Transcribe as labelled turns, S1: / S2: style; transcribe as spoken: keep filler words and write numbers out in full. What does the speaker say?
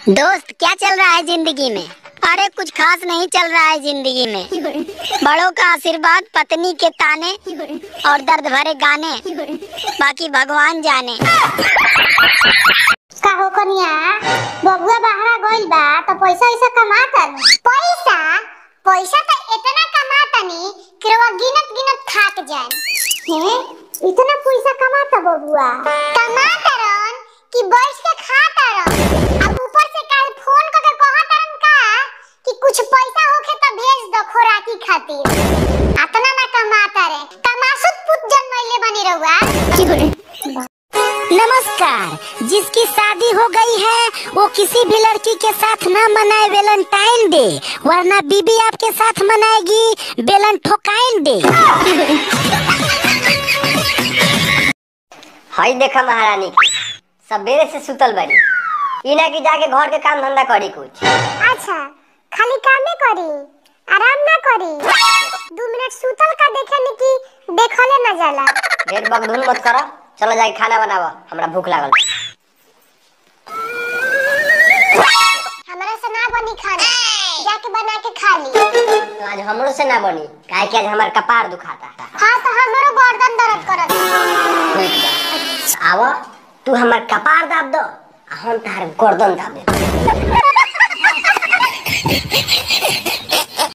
S1: दोस्त क्या चल रहा है जिंदगी में? अरे कुछ खास नहीं चल रहा है जिंदगी में। बड़ों का आशीर्वाद, पत्नी के ताने और दर्द भरे गाने, बाकी भगवान जाने।
S2: का हो कनिया बबुआ बाहर गइल बा तो पैसा ऐसा कमाता नु पैसा पैसा तो इतना कमाता नी कि रवा गिनत गिनत थाक जाए। हैं इतना पैसा कमाता बबुआ कमाता रन कि बैठ के खाता रन। अब ऊपर से कल फोन करके कहता रन का कि कुछ पैसा होखे तो भेज दो खोराकी खातिर। इतना ना कमाता रे कमासुत पुत जन्मइले बनी रहुआ।
S1: नमस्कार। जिसकी शादी हो गई है वो किसी भी लड़की के साथ ना मनाए वैलेंटाइन डे, वरना बीबी आपके साथ मनाएगी बेलन ठोकाइन डे।
S3: हाय देखा महारानी सबेरे से सुतल बड़ी इना की जाके घर के काम धंधा करी कुछ।
S2: अच्छा खाली कामे करी आराम ना करी दो मिनट सुतल का देखे नी कि देखले ना जाला।
S3: ढेर बकधुन मत करो, चलो जाके खाना बनावा, हमरा भूख लागल।
S2: हमरा से ना बनी खाना, जाके बना के खा ली।
S3: तो आज हमरो से ना बनी काहे कि आज हमार कपार दुखाता।
S2: हां तो हमरो गर्दन दर्द करत।
S3: आवा तू हमार कपार दाब दो, हम तार गर्दन दाब दे।